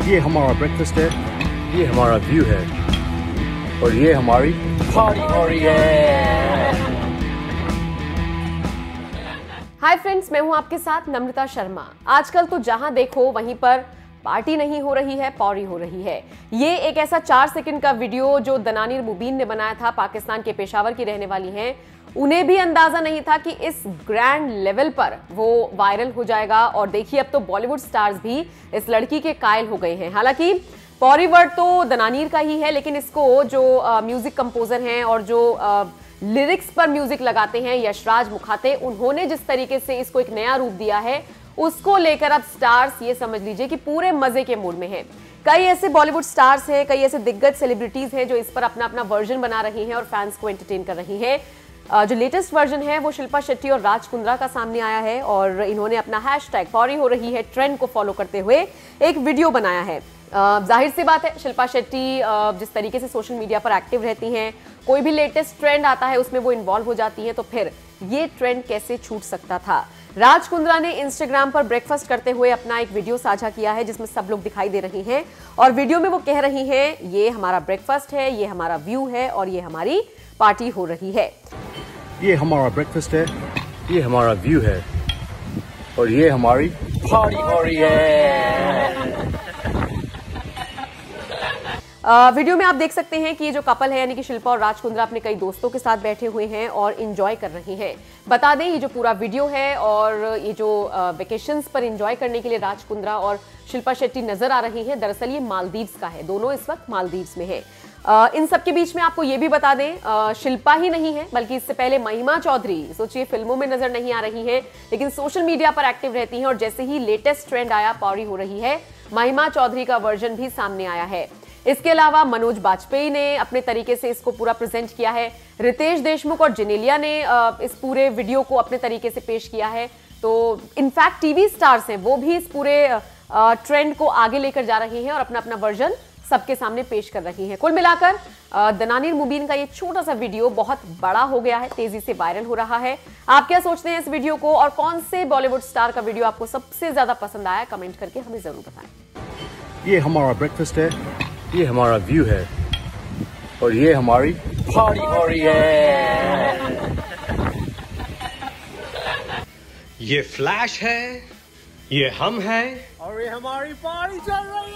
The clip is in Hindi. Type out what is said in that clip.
ये हमारा ब्रेकफास्ट है, ये हमारा व्यू है और ये हमारी पार्टी हो रही है। हाय फ्रेंड्स, मैं हूं आपके साथ नम्रता शर्मा। आजकल तो जहां देखो वहीं पर पार्टी नहीं हो रही है, पौरी हो रही है। ये एक ऐसा 4 सेकंड का वीडियो जो दनानिर मुबीन ने बनाया था, पाकिस्तान के पेशावर की रहने वाली हैं। उन्हें भी अंदाजा नहीं था कि इस ग्रैंड लेवल पर वो वायरल हो जाएगा। और देखिए, अब तो बॉलीवुड स्टार्स भी इस लड़की के कायल हो गए हैं। हालांकि पौरी वर्ड तो दनानिर का ही है, लेकिन इसको जो म्यूजिक कंपोजर हैं और जो लिरिक्स पर म्यूजिक लगाते हैं यशराज मुखाते, उन्होंने जिस तरीके से इसको एक नया रूप दिया है, उसको लेकर अब स्टार्स ये समझ लीजिए कि पूरे मजे के मूड में हैं। कई ऐसे बॉलीवुड स्टार्स हैं, कई ऐसे दिग्गज सेलिब्रिटीज हैं जो इस पर अपना अपना वर्जन बना रही हैं और फैंस को एंटरटेन कर रही हैं। जो लेटेस्ट वर्जन है वो शिल्पा शेट्टी और राज कुंद्रा का सामने आया है और इन्होंने अपना हैशटैग पौरी हो रही है ट्रेंड को फॉलो करते हुए एक वीडियो बनाया है। जाहिर सी बात है, शिल्पा शेट्टी जिस तरीके से सोशल मीडिया पर एक्टिव रहती हैं, कोई भी लेटेस्ट ट्रेंड आता है उसमें वो इन्वॉल्व हो जाती हैं, तो फिर ये ट्रेंड कैसे छूट सकता था। राज कुंद्रा ने इंस्टाग्राम पर ब्रेकफास्ट करते हुए अपना एक वीडियो साझा किया है जिसमें सब लोग दिखाई दे रही हैं और वीडियो में वो कह रही हैं, ये हमारा ब्रेकफास्ट है, ये हमारा व्यू है और ये हमारी पार्टी हो रही है। ये हमारा ब्रेकफास्ट है, ये हमारा व्यू है और ये हमारी पार्टी हो रही है। वीडियो में आप देख सकते हैं कि ये जो कपल है यानी कि शिल्पा और राज कुंद्रा अपने कई दोस्तों के साथ बैठे हुए हैं और इंजॉय कर रही हैं। बता दें, ये जो पूरा वीडियो है और ये जो वेकेशंस पर इंजॉय करने के लिए राज कुंद्रा और शिल्पा शेट्टी नजर आ रही हैं, दरअसल ये मालदीव्स का है। दोनों इस वक्त मालदीव्स में है। इन सब के बीच में आपको ये भी बता दें, शिल्पा ही नहीं है बल्कि इससे पहले महिमा चौधरी, सोचिए फिल्मों में नजर नहीं आ रही है लेकिन सोशल मीडिया पर एक्टिव रहती हैं और जैसे ही लेटेस्ट ट्रेंड आया पौरी हो रही है, महिमा चौधरी का वर्जन भी सामने आया है। इसके अलावा मनोज बाजपेयी ने अपने तरीके से इसको पूरा प्रेजेंट किया है। रितेश देशमुख और जेनेलिया ने इस पूरे वीडियो को अपने तरीके से पेश किया है। तो इनफैक्ट टीवी स्टार्स हैं, वो भी इस पूरे ट्रेंड को आगे लेकर जा रही हैं और अपना अपना वर्जन सबके सामने पेश कर रही हैं। कुल मिलाकर दनानिर मुबीन का ये छोटा सा वीडियो बहुत बड़ा हो गया है, तेजी से वायरल हो रहा है। आप क्या सोचते हैं इस वीडियो को और कौन से बॉलीवुड स्टार का वीडियो आपको सबसे ज्यादा पसंद आया, कमेंट करके हमें जरूर बताएं। ये हमारा ब्रेकफास्ट है, ये हमारा व्यू है और ये हमारी पार्टी हो रही है। ये फ्लैश है, ये हम है और ये हमारी पार्टी चल रही है।